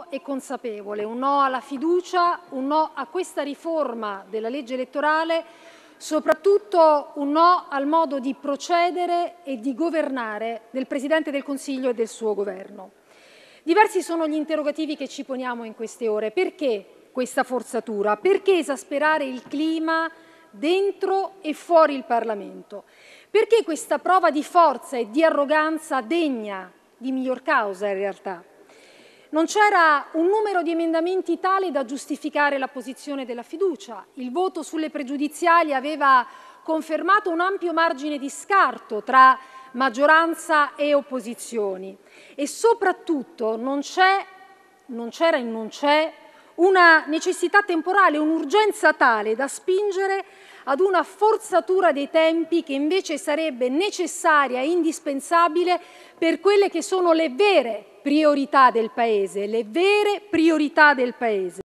convinto e consapevole, un no alla fiducia, un no a questa riforma della legge elettorale, soprattutto un no al modo di procedere e di governare del Presidente del Consiglio e del suo Governo. Diversi sono gli interrogativi che ci poniamo in queste ore. Perché questa forzatura? Perché esasperare il clima dentro e fuori il Parlamento? Perché questa prova di forza e di arroganza degna di miglior causa in realtà? Non c'era un numero di emendamenti tale da giustificare la posizione della fiducia. Il voto sulle pregiudiziali aveva confermato un ampio margine di scarto tra maggioranza e opposizioni e soprattutto non c'era e non c'è una necessità temporale, un'urgenza tale da spingere ad una forzatura dei tempi che invece sarebbe necessaria e indispensabile per quelle che sono le vere priorità del Paese, le vere priorità del Paese.